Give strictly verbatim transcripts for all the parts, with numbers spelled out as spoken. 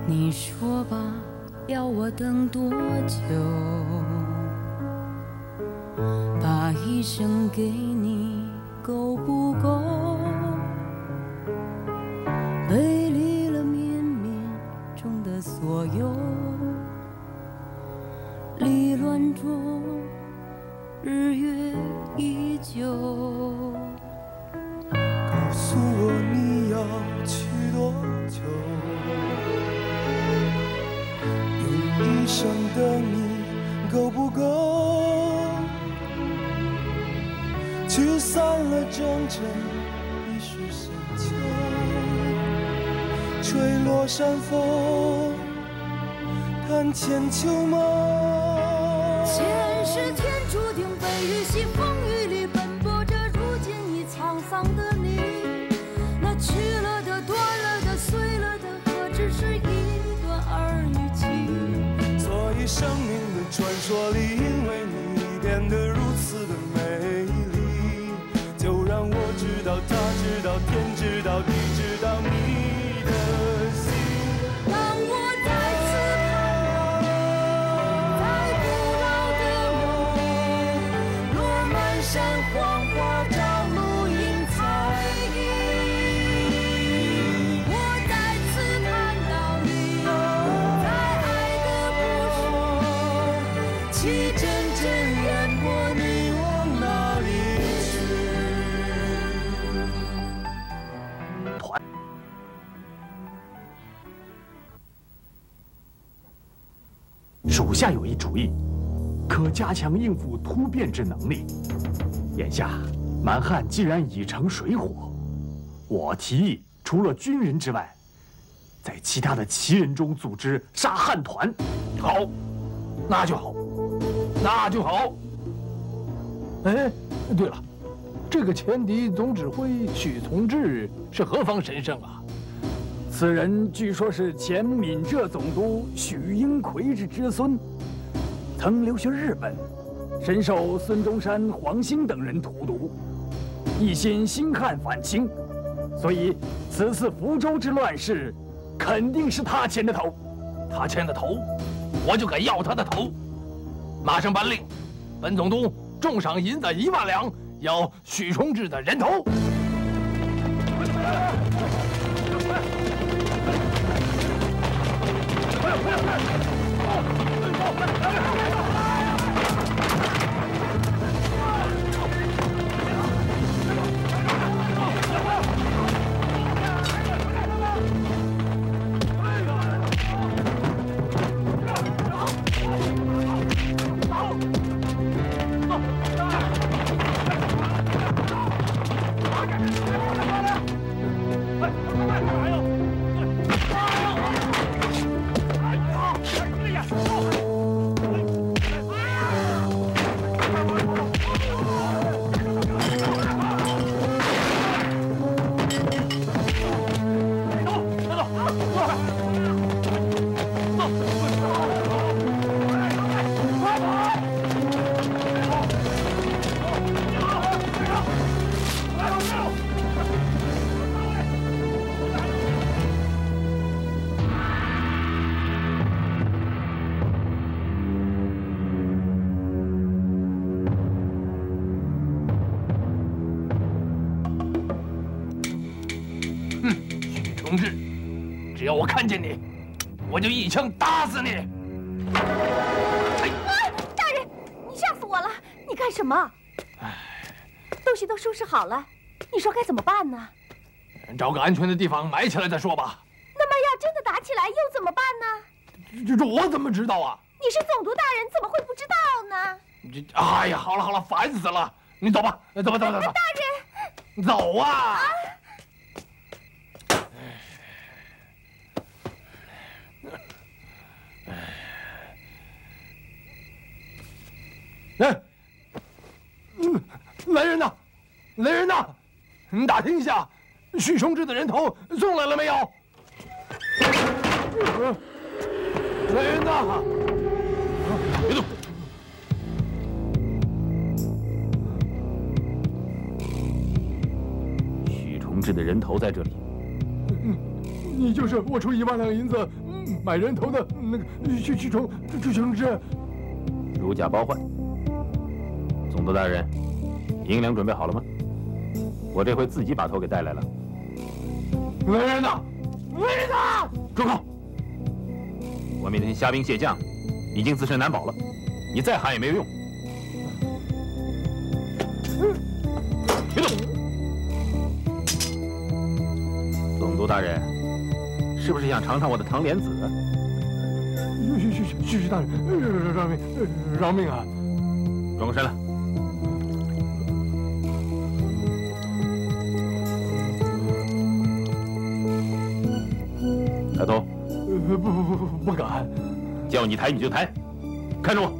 你说吧，要我等多久？把一生给你够不够？背离了绵绵中的所有，离乱中日月依旧。 告诉我你要去多久？用一生的你够不够？驱散了整整一世深秋，吹落山风，看千秋梦。 前世天注定被雨洗，风雨里奔波着，如今已沧桑的你，那去了的、断了的、碎了的，何止是一段儿女情？ 所以生命的传说里，因为你变得如此的美丽，就让我知道，他知道，天知道，地知道你的心。 当我再次看到在古老的梦里，落满山黄花，朝露映彩衣。我再次看到你在爱的不舍，气阵阵烟波，你往哪里去？ 属下有一主意，可加强应付突变之能力。眼下蛮汉既然已成水火，我提议除了军人之外，在其他的旗人中组织杀汉团。 好，那就好，那就好。哎，对了，这个前敌总指挥许从志是何方神圣啊？ 此人据说是前闽浙总督许英奎之侄孙，曾留学日本，深受孙中山、黄兴等人荼毒，一心兴汉反清，所以此次福州之乱事，肯定是他牵的头。 他牵的头，我就敢要他的头。马上颁令，本总督重赏银子一万两，要许崇智的人头。只要我看见你，我就一枪打死你！ 哎，大人，你吓死我了！你干什么？东西都收拾好了，你说该怎么办呢？ 找个安全的地方埋起来再说吧。 那么要真的打起来又怎么办呢？ 这这我怎么知道啊？ 你是总督大人，怎么会不知道呢？ 这哎呀，好了好了，烦死了！你走吧，走吧走吧走吧。 大人， 走啊！啊哎，嗯，来人呐，来人呐！你打听一下，许崇智的人头送来了没有？来人呐！别动！ 许崇智的人头在这里。 你就是我出一万两银子买人头的那个许许崇许崇志。 如假包换。总督大人，银两准备好了吗？我这回自己把头给带来了。 来人呐！来人呐！ 住口！我面前虾兵蟹将，已经自身难保了，你再喊也没有用。别动！总督大人，是不是想尝尝我的糖莲子？ 许许许许许大人，饶命！饶命啊！ 转过身来。抬头。 不不不不不敢。 叫你抬你就抬，看着我。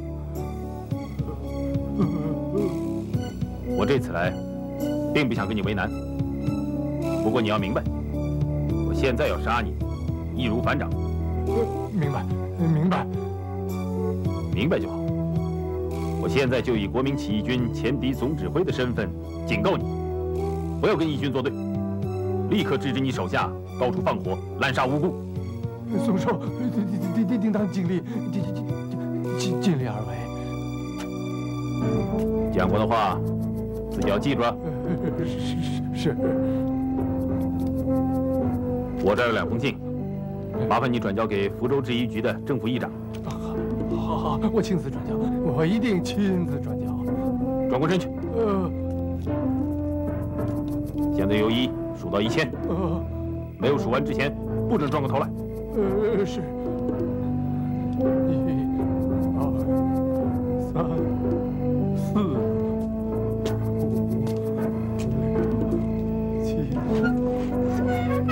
我这次来，并不想跟你为难。不过你要明白，我现在要杀你，易如反掌。 明白，明白， 明白就好。我现在就以国民起义军前敌总指挥的身份警告你，不要跟义军作对，立刻制止你手下到处放火，滥杀无辜。 宋少，定定定定当尽力，尽尽尽尽力而为。 讲过的话，自己要记住啊。 是是是。 我这儿有两封信，麻烦你转交给福州制衣局的正副议长。 好好，我亲自转交，我一定亲自转交。 转过身去。 呃。 现在由一数到一千。 呃。 没有数完之前，不准转过头来。 呃，是。一、二、三、四、五、六、七、十、十一、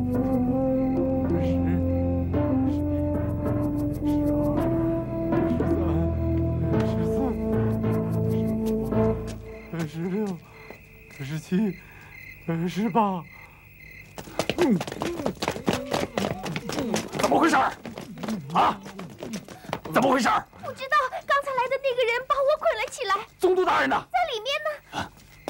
十二、十三、十四、十五、十六、十七、十八。嗯。 怎么回事？啊？怎么回事？ 不知道，刚才来的那个人把我捆了起来。 总督大人呢？ 在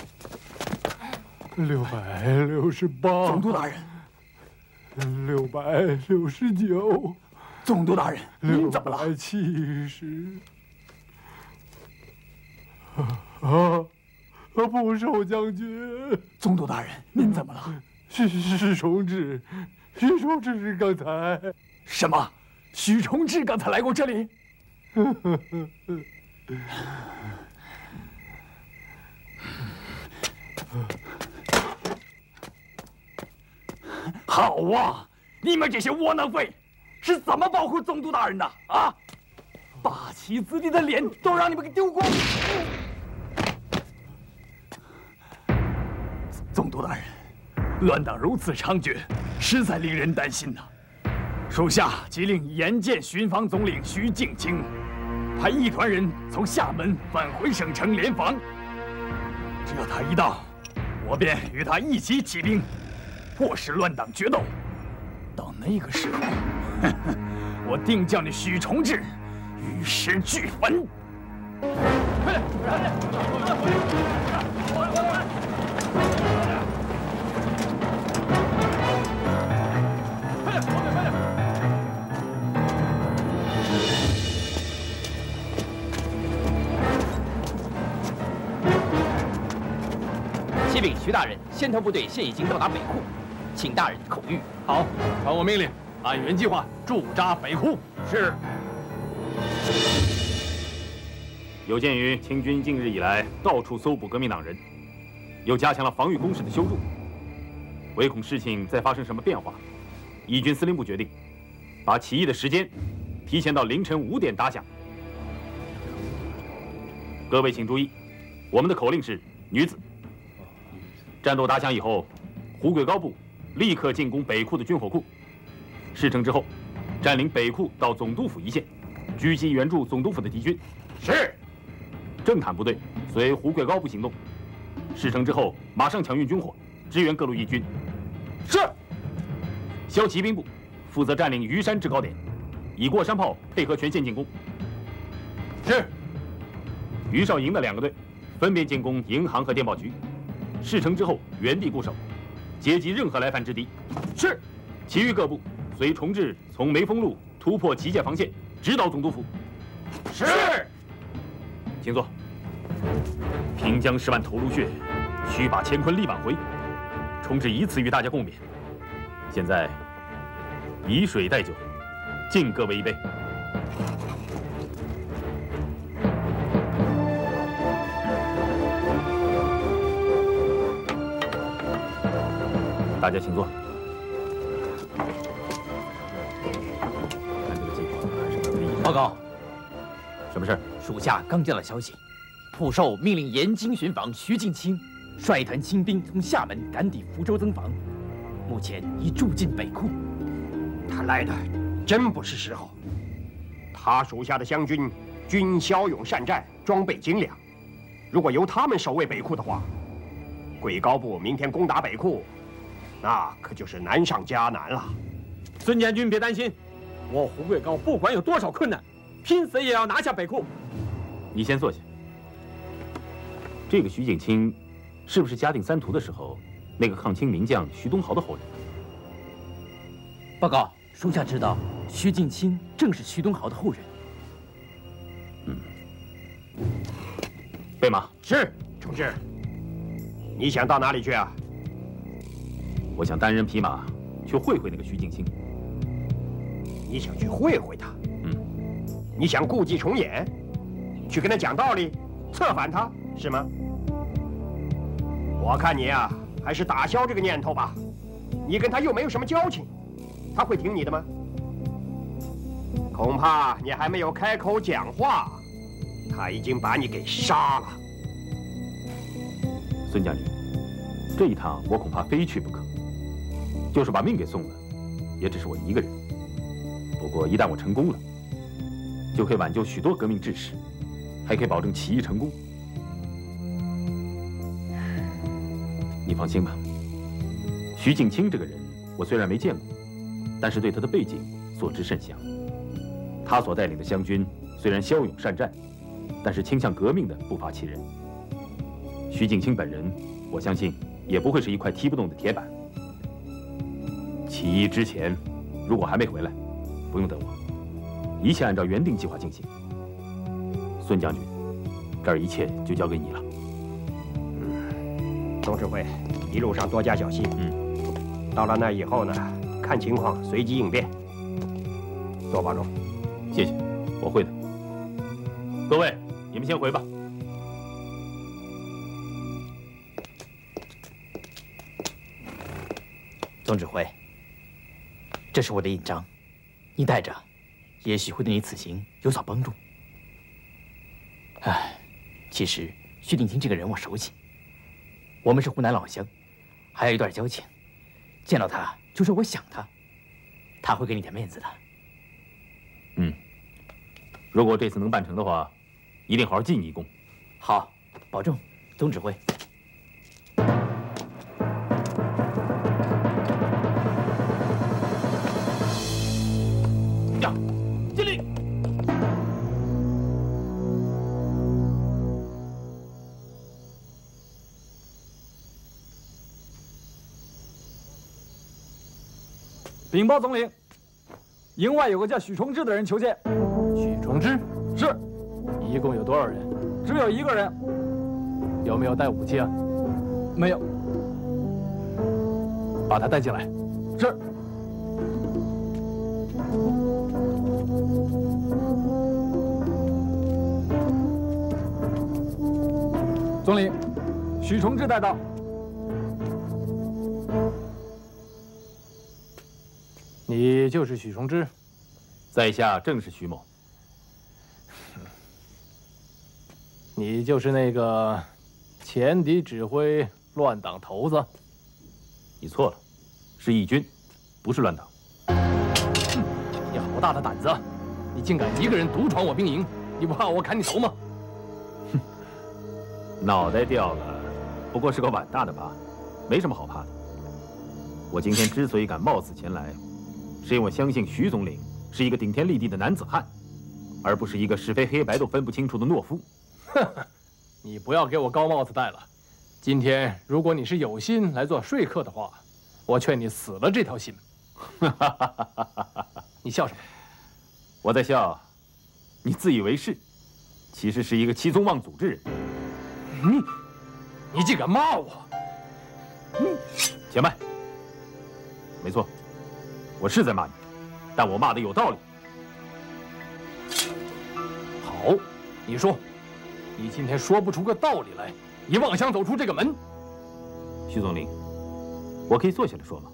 里面呢。 六百六十八。 总督大人。 六百六十九。 总督大人，您怎么了？ 六百七十。啊！不寿将军。 总督大人，您怎么了？ 许许崇志。许崇志刚才什么？许崇志刚才来过这里？好啊！你们这些窝囊废，是怎么保护总督大人的啊？八旗子弟的脸都让你们给丢光！总督大人，乱党如此猖獗，实在令人担心呐。属下即令盐建巡防总领徐敬清，派一团人从厦门返回省城联防。只要他一到，我便与他一起起兵，迫使乱党决斗。到那个时候，呵呵，我定叫你许崇志玉石俱焚。 启禀徐大人，先头部队现已经到达北库，请大人口谕。 好，传我命令，按原计划驻扎北库。 是。有鉴于清军近日以来到处搜捕革命党人，又加强了防御工事的修筑，唯恐事情再发生什么变化，义军司令部决定把起义的时间提前到凌晨五点打响。各位请注意，我们的口令是女子。战斗打响以后，胡贵高部立刻进攻北库的军火库。事成之后，占领北库到总督府一线，狙击援助总督府的敌军。是。政坦部队随胡贵高部行动。事成之后，马上抢运军火，支援各路义军。是。骁骑兵部负责占领虞山制高点，以过山炮配合全线进攻。是。于少营的两个队分别进攻银行和电报局。事成之后，原地固守，截击任何来犯之敌。是。其余各部随重治从梅峰路突破旗界防线，直捣总督府。 是。 请坐。平江十万头颅血，须把乾坤力挽回。重治以此与大家共勉。现在以水代酒，敬各位一杯。大家请坐。看这个计划还是可以的。 报告， 什么事？ 属下刚接到消息，蒲寿命令严京巡防徐敬清率一团清兵从厦门赶抵福州增防，目前已驻进北库。 他来的真不是时候。他属下的湘军均骁勇善战，装备精良。如果由他们守卫北库的话，贵高部明天攻打北库，那可就是难上加难了。 孙将军别担心，我胡贵高不管有多少困难，拼死也要拿下北库。 你先坐下。这个徐景清，是不是嘉定三屠的时候那个抗清名将徐东豪的后人？ 报告，属下知道，徐敬清正是徐东豪的后人。 嗯。备马。 是，重治。你想到哪里去啊？ 我想单人匹马去会会那个徐敬清。 你想去会会他？ 嗯。 你想故伎重演，去跟他讲道理，策反他，是吗？我看你啊，还是打消这个念头吧。你跟他又没有什么交情，他会听你的吗？恐怕你还没有开口讲话，他已经把你给杀了。 孙将军，这一趟我恐怕非去不可。就是把命给送了，也只是我一个人。不过一旦我成功了，就可以挽救许多革命志士，还可以保证起义成功。你放心吧，徐敬清这个人，我虽然没见过，但是对他的背景所知甚详。他所带领的湘军虽然骁勇善战，但是倾向革命的不乏其人。徐敬清本人，我相信也不会是一块踢不动的铁板。起义之前，如果还没回来，不用等我，一切按照原定计划进行。孙将军，这儿一切就交给你了。 总指挥，一路上多加小心。 嗯， 到了那以后呢，看情况随机应变。多保重。 谢谢，我会的。各位，你们先回吧。 总指挥，这是我的印章，你带着，也许会对你此行有所帮助。唉，其实徐定清这个人我熟悉，我们是湖南老乡，还有一段交情。见到他就说我想他，他会给你点面子的。 嗯，如果这次能办成的话，一定好好记你一功。 好，保重，总指挥。 呀，敬礼！ 禀报总领，营外有个叫许崇志的人求见。 许崇志是， 一共有多少人？ 只有一个人。 有没有带武器啊？ 没有。 把他带进来。 是。总领，许崇志带到。 你就是许崇志？ 在下正是徐某。 你就是那个前敌指挥乱党头子？ 你错了，是义军，不是乱党。 哼，你好大的胆子！你竟敢一个人独闯我兵营，你不怕我砍你头吗？ 哼，脑袋掉了，不过是个碗大的疤，没什么好怕的。我今天之所以敢冒死前来，是因为相信徐总领是一个顶天立地的男子汉，而不是一个是非黑白都分不清楚的懦夫。 呵呵，你不要给我高帽子戴了。今天如果你是有心来做说客的话，我劝你死了这条心。 你笑什么？ 我在笑，你自以为是，其实是一个欺宗妄祖之人。 你，你竟敢骂我！ 你，且慢。没错，我是在骂你，但我骂的有道理。 好，你说，你今天说不出个道理来，你妄想走出这个门。 徐总领，我可以坐下来说吗？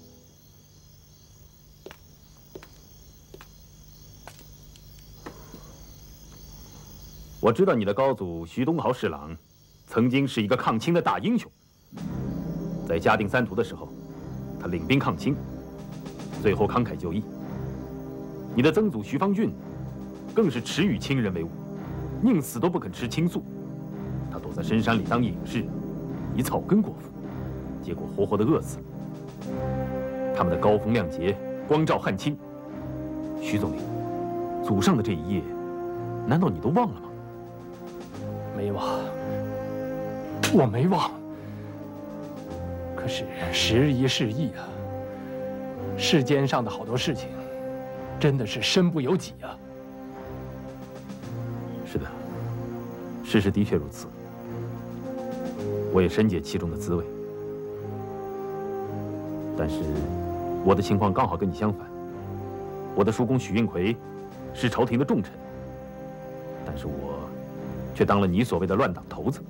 我知道你的高祖徐东豪侍郎，曾经是一个抗清的大英雄。在嘉定三屠的时候，他领兵抗清，最后慷慨就义。你的曾祖徐方俊，更是耻与亲人为伍，宁死都不肯吃青素。他躲在深山里当隐士，以草根果腹，结果活活的饿死了。他们的高风亮节，光照汉清。徐总领，祖上的这一页，难道你都忘了吗？ 没忘，我没忘。可是时移世易啊，世间上的好多事情，真的是身不由己啊。 是的，事实的确如此。我也深解其中的滋味。但是，我的情况刚好跟你相反。我的叔公许运奎是朝廷的重臣，但是我却当了你所谓的乱党头子。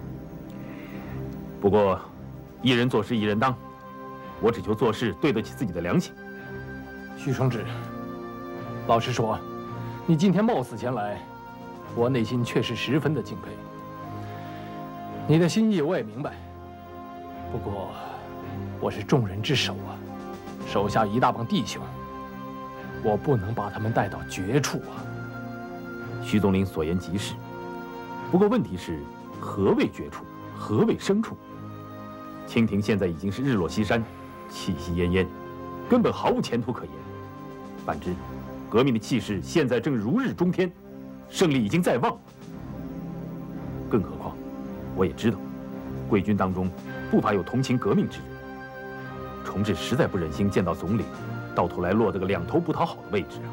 不过，一人做事一人当，我只求做事对得起自己的良心。 徐承志，老实说，你今天冒死前来，我内心确实十分的敬佩。你的心意我也明白，不过我是众人之首啊，手下一大帮弟兄，我不能把他们带到绝处啊。 徐总领所言极是，不过问题是，何谓绝处？何谓生处？清廷现在已经是日落西山，气息奄奄，根本毫无前途可言。反之，革命的气势现在正如日中天，胜利已经在望。更何况，我也知道，贵军当中不乏有同情革命之人。重治实在不忍心见到总领，到头来落得个两头不讨好的位置啊。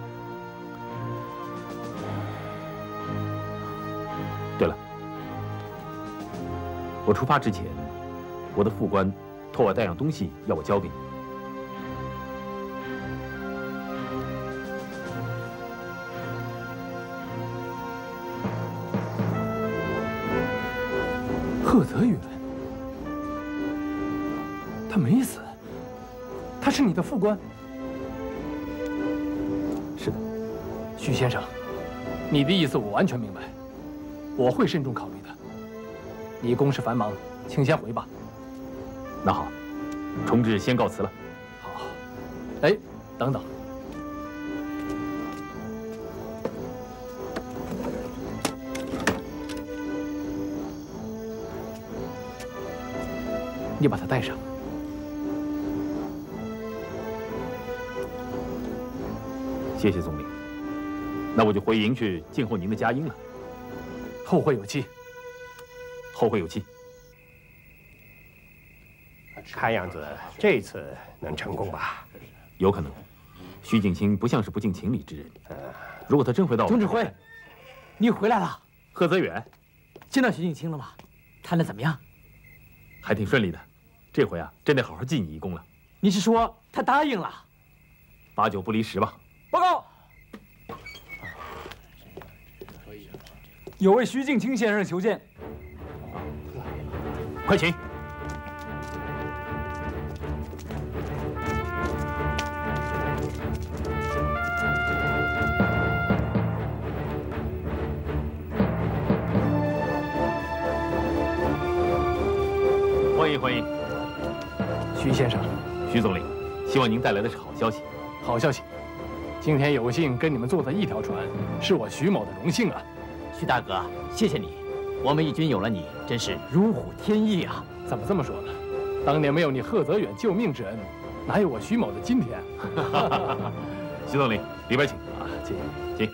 对了，我出发之前，我的副官托我带样东西要我交给你。 贺泽远，他没死，他是你的副官。 是的， 徐先生，你的意思我完全明白，我会慎重考虑的。你公事繁忙，请先回吧。 那好，重治先告辞了。 好。哎，等等。你把它带上。 谢谢总领，那我就回营去静候您的佳音了。 后会有期。 后会有期。 看样子这次能成功吧？ 有可能。徐景清不像是不近情理之人。如果他真回到…… 总指挥，你回来了。 贺泽远， 见到徐景清了吗？谈得怎么样？ 还挺顺利的。这回啊，真得好好记你一功了。 你是说他答应了？ 八九不离十吧。 报告。 有位徐敬清先生求见。 快请。欢迎欢迎。 徐先生， 徐总领，希望您带来的是好消息。 好消息，今天有幸跟你们坐在一条船，是我徐某的荣幸啊。 徐大哥，谢谢你，我们义军有了你，真是如虎添翼啊！ 怎么这么说呢？当年没有你贺泽远救命之恩，哪有我徐某的今天？ 徐总领，里边请啊，请请。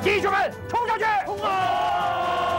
弟兄们，冲上去！冲啊！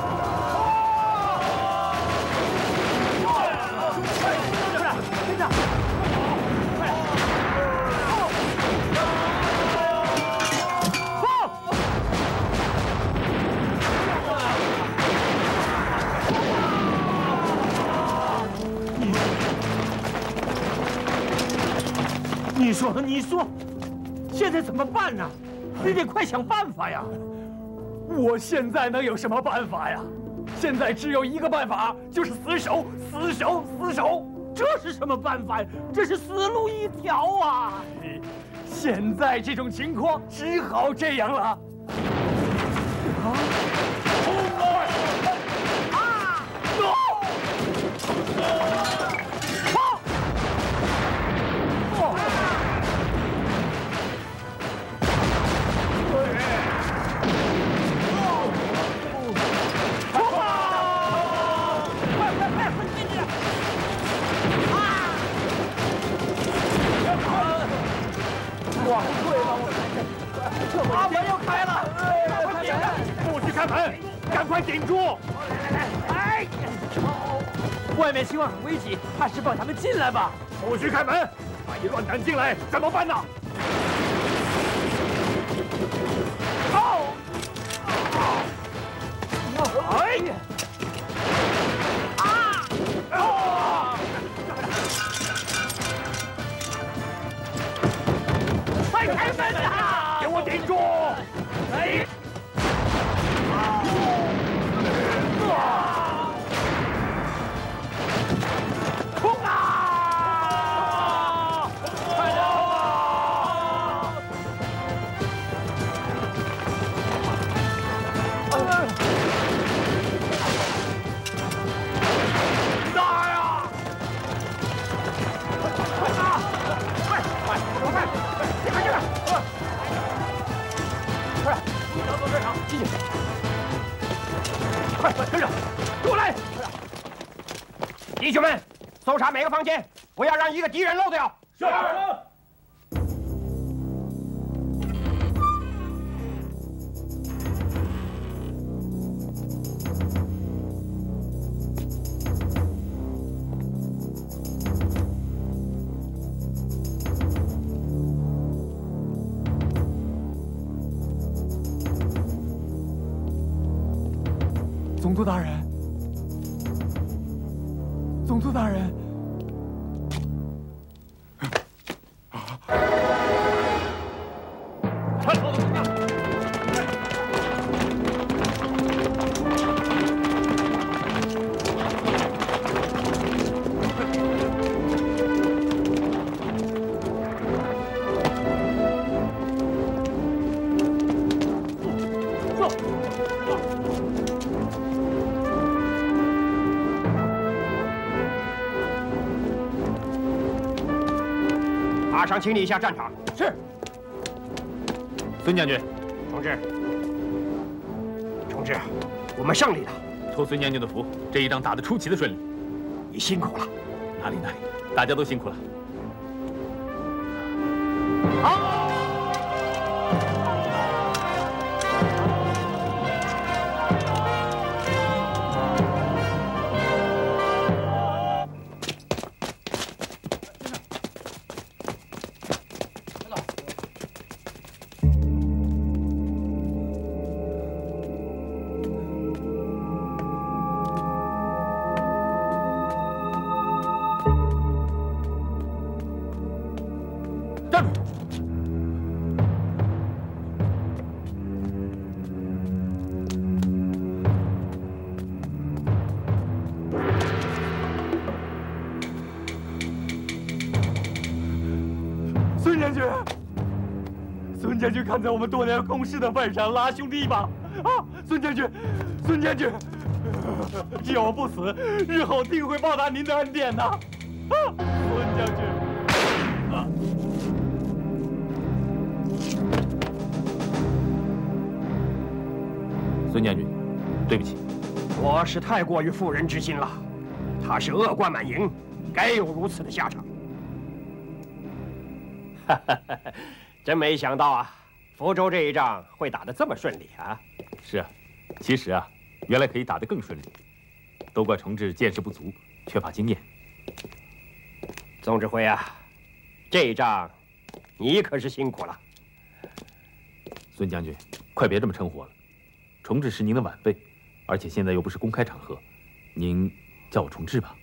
你说，你说，现在怎么办呢？你得快想办法呀！ 我现在能有什么办法呀？现在只有一个办法，就是死守，死守，死守。 这是什么办法呀？这是死路一条啊！ 现在这种情况，只好这样了。啊！啊！ 啊！门要开了， 不许开门，赶快顶住！ 来来来，哎！外面情况很危急，还是放他们进来吧。 不许开门，万一乱弹进来怎么办呢？ 哦！哎！啊！啊！快开门啊！ 给我顶住！ 哎！ 冲啊！快点啊！ 打呀！ 快打！快快快快！进来进来！快，找到队长，进去！快快跟着，给我来！ 弟兄们，搜查每个房间，不要让一个敌人漏掉。 是。总督大人。 总督大人， 看好怎么样？走，走。 马上清理一下战场。 是。 孙将军， 同志，同志，我们胜利了。 托孙将军的福，这一仗打得出奇的顺利。 你辛苦了。 哪里哪里，大家都辛苦了。 好。 站住！ 孙将军，孙将军看在我们多年共事的份上，拉兄弟一把啊！孙将军，孙将军，只要我不死，日后定会报答您的恩典的。啊，孙将军。 孙将军，对不起， 我是太过于妇人之心了。他是恶贯满盈，该有如此的下场。哈哈哈！真没想到啊， 福州这一仗会打得这么顺利啊？ 是啊，其实啊，原来可以打得更顺利，都怪重治见识不足，缺乏经验。 总指挥啊，这一仗你可是辛苦了。 孙将军，快别这么称呼我了，重治是您的晚辈，而且现在又不是公开场合，您叫我重治吧。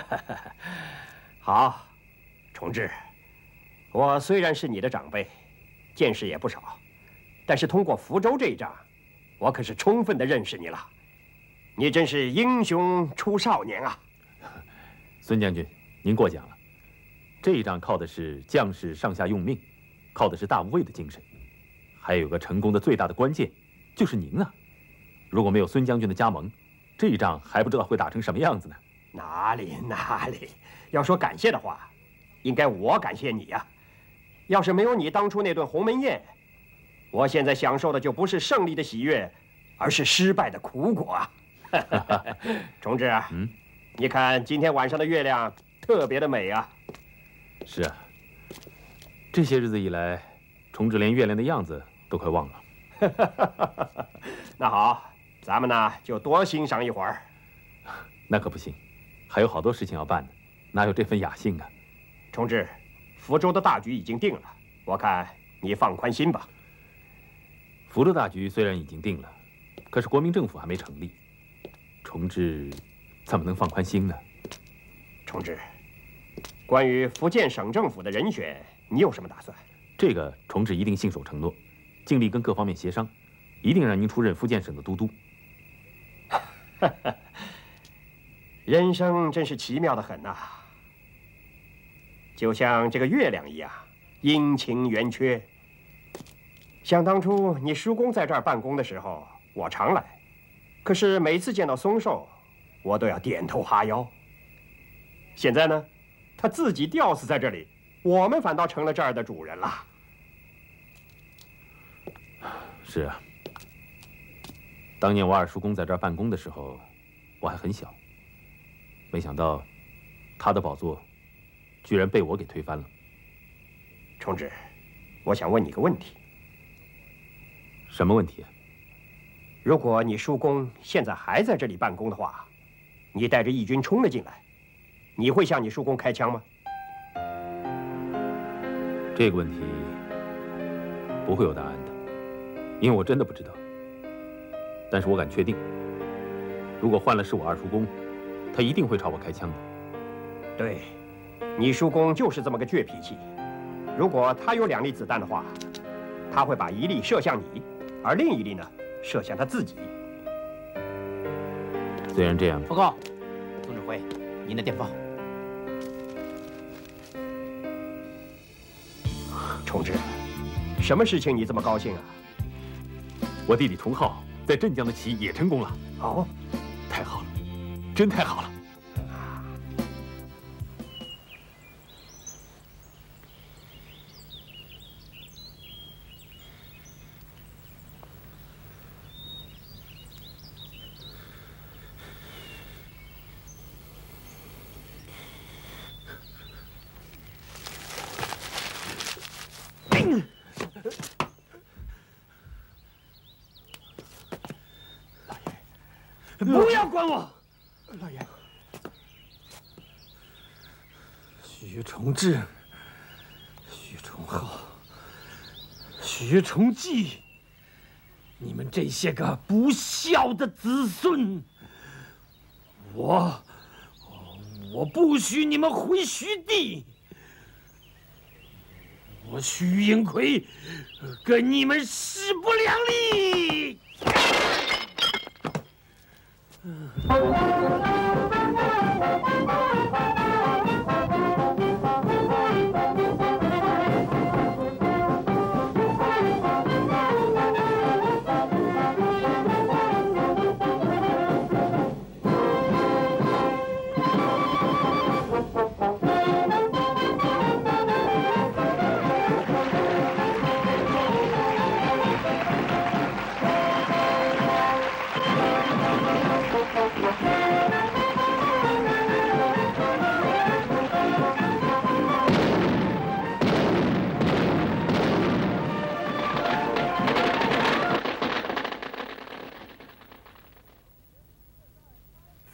好，重治，我虽然是你的长辈，见识也不少，但是通过福州这一仗，我可是充分的认识你了。你真是英雄出少年啊！ 孙将军，您过奖了。这一仗靠的是将士上下用命，靠的是大无畏的精神，还有个成功的最大的关键，就是您啊！如果没有孙将军的加盟，这一仗还不知道会打成什么样子呢。 哪里哪里，要说感谢的话，应该我感谢你呀、啊。要是没有你当初那顿鸿门宴，我现在享受的就不是胜利的喜悦，而是失败的苦果啊！重治啊，嗯，你看今天晚上的月亮特别的美啊。 是啊，这些日子以来，重治连月亮的样子都快忘了。 那好，咱们呢就多欣赏一会儿。 那可不行，还有好多事情要办呢，哪有这份雅兴啊？ 重治，福州的大局已经定了，我看你放宽心吧。 福州大局虽然已经定了，可是国民政府还没成立，重治怎么能放宽心呢？ 重治，关于福建省政府的人选，你有什么打算？ 这个重治一定信守承诺，尽力跟各方面协商，一定让您出任福建省的都督。 人生真是奇妙的很呐、啊，就像这个月亮一样，阴晴圆缺。想当初你叔公在这儿办公的时候，我常来，可是每次见到松寿，我都要点头哈腰。现在呢，他自己吊死在这里，我们反倒成了这儿的主人了。 是啊，当年我二叔公在这儿办公的时候，我还很小，没想到他的宝座居然被我给推翻了。 重治，我想问你个问题。 什么问题啊？ 如果你叔公现在还在这里办公的话，你带着义军冲了进来，你会向你叔公开枪吗？ 这个问题不会有答案的，因为我真的不知道。但是我敢确定，如果换了是我二叔公，他一定会朝我开枪的。 对，你叔公就是这么个倔脾气。如果他有两粒子弹的话，他会把一粒射向你，而另一粒呢，射向他自己。 虽然这样， 报告，总指挥，您的电报。 重治，什么事情你这么高兴啊？ 我弟弟重浩在镇江的起义也成功了。 哦， 太好了，真太好了。 不要管我， 老爷。 徐重治、徐重浩、徐重济，你们这些个不孝的子孙，我我不许你们回徐地。我徐英奎跟你们势不两立。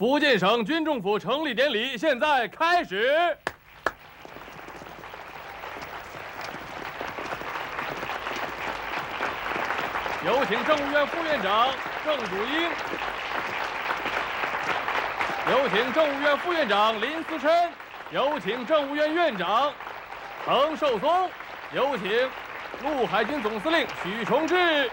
福建省军政府成立典礼现在开始。有请政务院副院长郑祖英，有请政务院副院长林思琛，有请政务院院长彭寿松，有请陆海军总司令许崇智。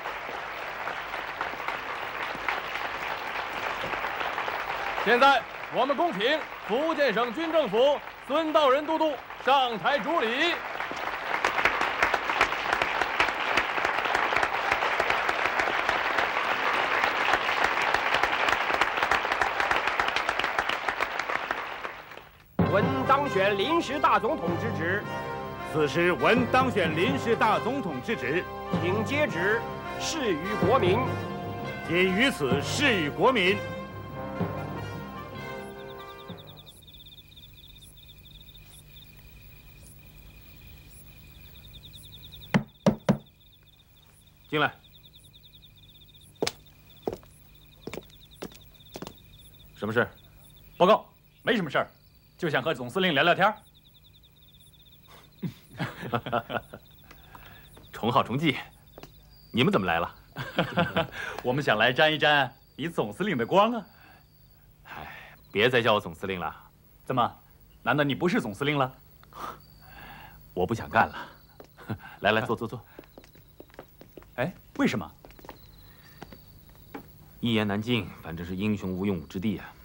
现在我们恭请福建省军政府孙道仁都督上台主礼。 闻当选临时大总统之职， 此时闻当选临时大总统之职， 请接旨，誓于国民。 仅于此誓与国民。 进来。什么事？ 报告，没什么事儿，就想和总司令聊聊天。 重号重记，你们怎么来了？ 我们想来沾一沾你总司令的光啊！ 哎，别再叫我总司令了。 怎么？难道你不是总司令了？ 我不想干了。来来，坐坐坐。 哎，为什么？ 一言难尽，反正是英雄无用武之地啊。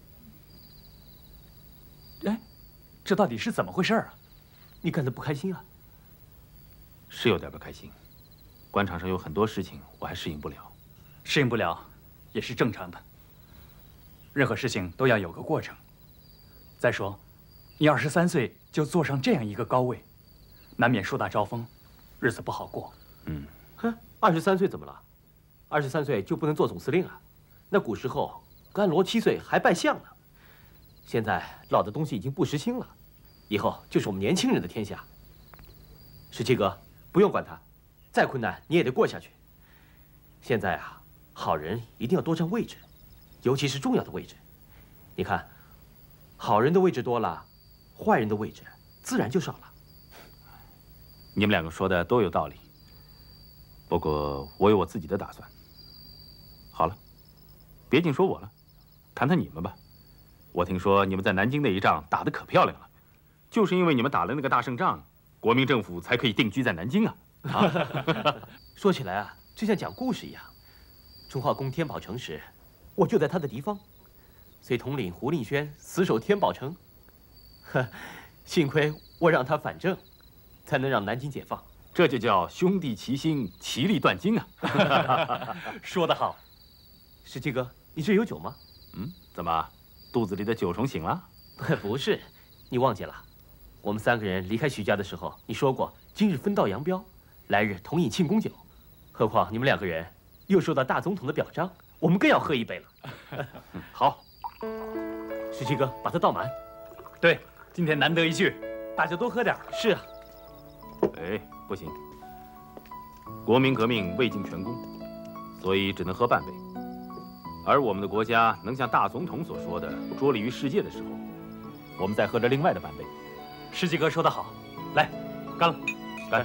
哎，这到底是怎么回事啊？ 你干得不开心啊？ 是有点不开心。官场上有很多事情我还适应不了。 适应不了，也是正常的。任何事情都要有个过程。再说，你二十三岁就坐上这样一个高位，难免树大招风，日子不好过。 嗯。 哼，二十三岁怎么了？二十三岁就不能做总司令啊？那古时候甘罗七岁还拜相呢。现在老的东西已经不时兴了，以后就是我们年轻人的天下。十七哥，不用管他，再困难你也得过下去。现在啊，好人一定要多占位置，尤其是重要的位置。你看，好人的位置多了，坏人的位置自然就少了。 你们两个说的都有道理。不过我有我自己的打算。好了，别净说我了，谈谈你们吧。我听说你们在南京那一仗打得可漂亮了，就是因为你们打了那个大胜仗，国民政府才可以定居在南京啊。 啊说起来啊，就像讲故事一样。忠孝攻天宝城时，我就在他的敌方，随统领胡令轩死守天宝城。呵，幸亏我让他反正，才能让南京解放。 这就叫兄弟齐心，其利断金啊！ 说得好。 十七哥，你这有酒吗？ 嗯，怎么，肚子里的酒虫醒了？ 不是，你忘记了，我们三个人离开徐家的时候，你说过今日分道扬镳，来日同饮庆功酒。何况你们两个人又受到大总统的表彰，我们更要喝一杯了。 好， 十七哥，把它倒满。 对，今天难得一聚，大家多喝点。 是啊。 哎，不行，国民革命未尽全功，所以只能喝半杯。而我们的国家能像大总统所说的卓立于世界的时候，我们再喝着另外的半杯。 十七哥说得好，来，干了， 干！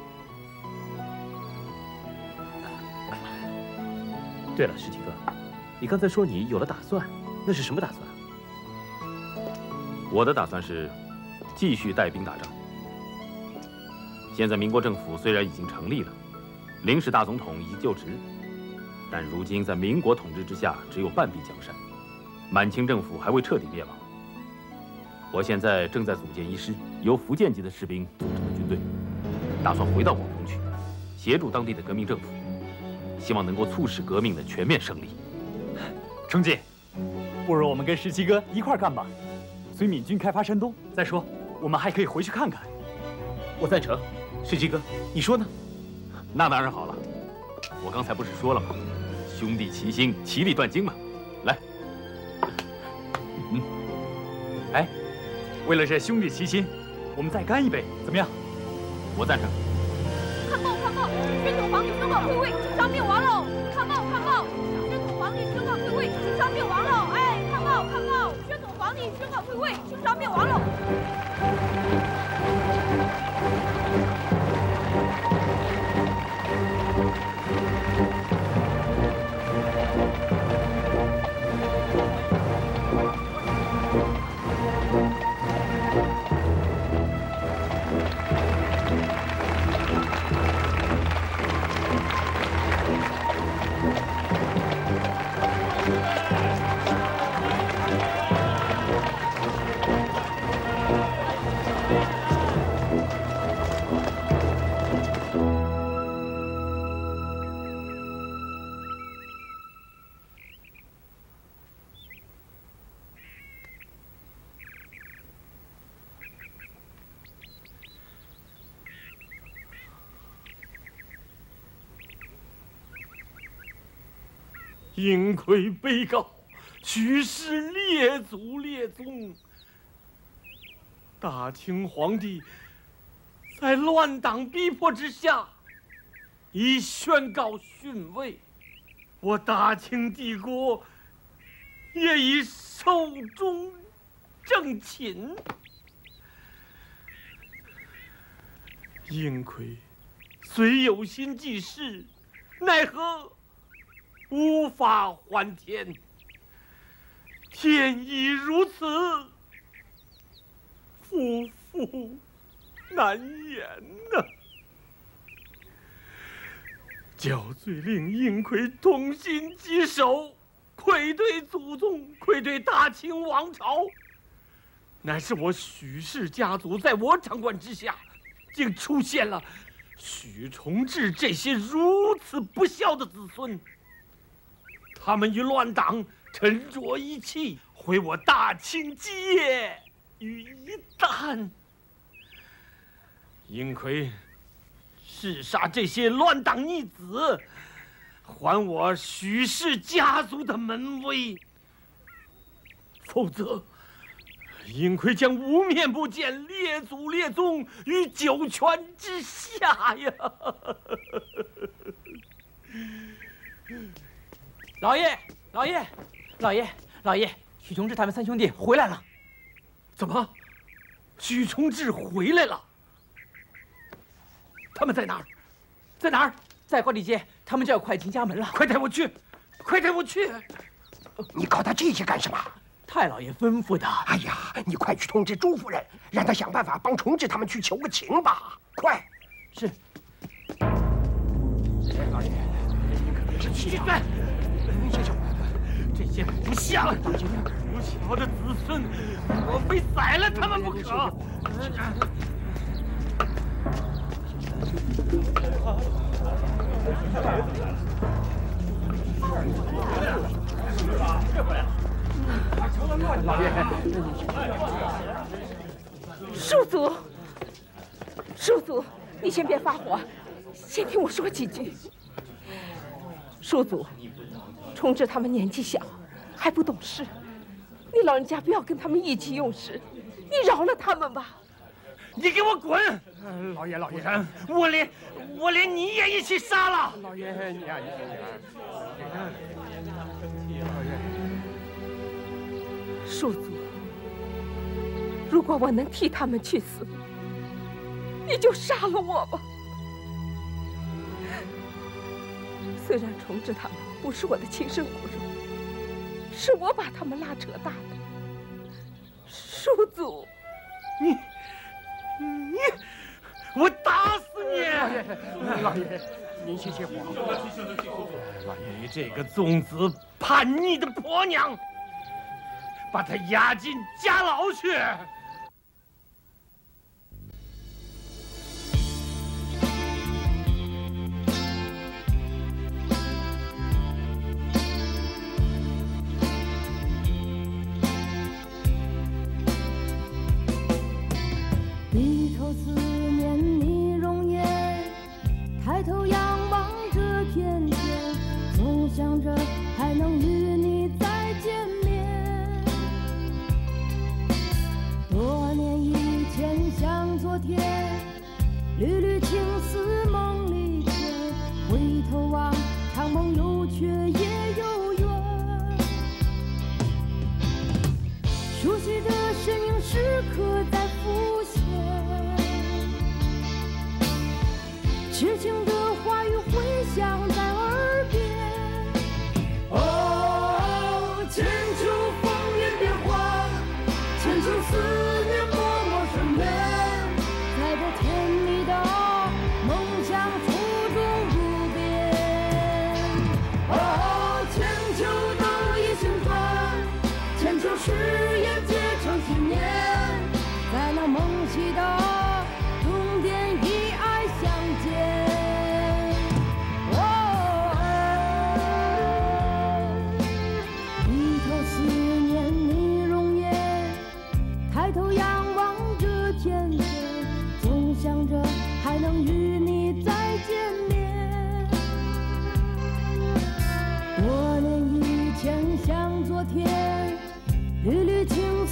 对了，十七哥，你刚才说你有了打算，那是什么打算？ 我的打算是继续带兵打仗。现在民国政府虽然已经成立了，临时大总统已经就职，但如今在民国统治之下只有半壁江山，满清政府还未彻底灭亡。我现在正在组建一师由福建籍的士兵组成的军队，打算回到广东去，协助当地的革命政府，希望能够促使革命的全面胜利。 冲进，不如我们跟十七哥一块干吧，随闽军开发山东。再说，我们还可以回去看看。 我赞成。十七哥，你说呢？ 那当然好了，我刚才不是说了吗？兄弟齐心，其利断金嘛。来， 嗯，哎，为了这兄弟齐心，我们再干一杯，怎么样？ 我赞成。 看报看报，宣统皇帝宣告退位，金朝灭亡喽！看报看报，宣统皇帝宣告退位，金朝灭亡喽！哎，看会，兄长灭亡了。 因愧被告，许氏列祖列宗。大清皇帝在乱党逼迫之下，已宣告逊位，我大清帝国也已寿终正寝。因愧虽有心济世，奈何无法还天，天意如此，夫妇难言呐、啊。教罪令因愧痛心疾首，愧对祖宗，愧对大清王朝，乃是我许氏家族在我掌管之下，竟出现了许崇智这些如此不孝的子孙。他们与乱党沉着一气，毁我大清基业于一旦。因愧弑杀这些乱党逆子，还我许氏家族的门威。否则，因愧将无面不见列祖列宗于九泉之下呀！ 老爷，老爷，老爷，老爷，许崇智他们三兄弟回来了。 怎么？许崇智回来了？他们在哪儿？在哪儿？ 在高丽街，他们就要快进家门了。 快带我去！快带我去！ 你搞他这些干什么？ 太老爷吩咐的。 哎呀，你快去通知朱夫人，让她想办法帮崇智他们去求个情吧！快！ 是。 老爷，您可别生气啊！林先生， 这些不孝、不孝的子孙，我非宰了他们不可！ 老爷， 叔祖，叔祖，你先别发火，先听我说几句。叔祖，崇智他们年纪小，还不懂事，你老人家不要跟他们意气用事，你饶了他们吧。 你给我滚！ 老爷，老爷， 我连我连你也一起杀了！ 老爷，你呀，你老爷，叔祖，如果我能替他们去死，你就杀了我吧。虽然崇智他们不是我的亲生骨肉，是我把他们拉扯大的。叔祖， 你。你，我打死你！ 老爷，您先歇火。 老爷，你这个纵子叛逆的婆娘，把她押进家牢去！ 低头思念你容颜，抬头仰望这片天，总想着还能与你再见面。多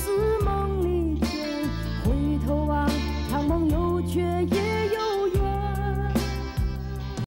似梦里见，回头望，苍梦又却。